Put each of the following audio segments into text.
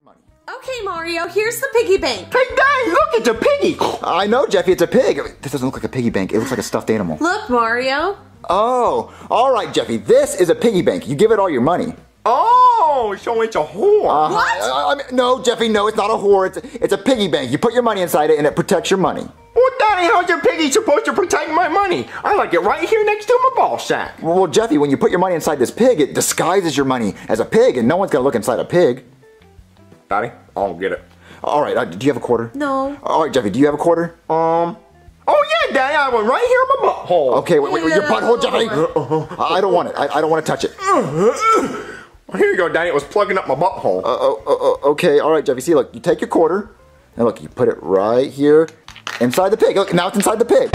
Money. Okay, Mario, here's the piggy bank. Hey, Daddy, look, it's a piggy. I know, Jeffy, it's a pig. This doesn't look like a piggy bank. It looks like a stuffed animal. Look, Mario. Oh, all right, Jeffy. This is a piggy bank. You give it all your money. Oh, so it's a whore. What? No, Jeffy, no, it's not a whore. It's a piggy bank. You put your money inside it, and it protects your money. Well, Daddy, how's your piggy supposed to protect my money? I like it right here next to my ball sack. Well, Jeffy, when you put your money inside this pig, it disguises your money as a pig, and no one's gonna look inside a pig. Daddy, I'll get it. All right, do you have a quarter? No. All right, Jeffy, do you have a quarter? Oh yeah, Daddy, I went right here in my butthole. Okay, wait, your butthole, Jeffy. I don't want it. I don't want to touch it. Well, here you go, Daddy. It was plugging up my butthole. Okay, all right, Jeffy. See, look, you take your quarter, and look, you put it right here inside the pig. Look, now it's inside the pig.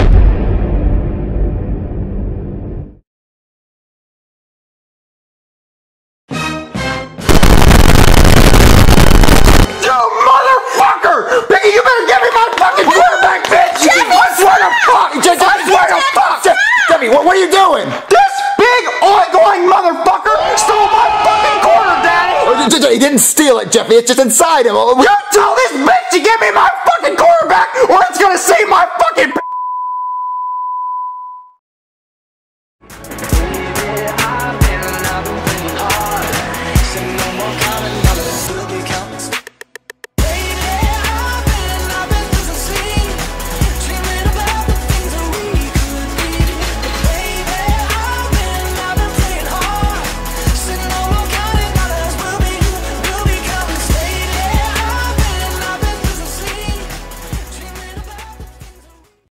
Piggy, you better give me my fucking quarterback, bitch! I swear to fuck! I swear to fuck! Jeffy, what are you doing? This big oink-oink motherfucker stole my fucking quarter, Daddy! He didn't steal it, Jeffy. It's just inside him. You tell this bitch to give me my fucking quarterback, or it's gonna save my fucking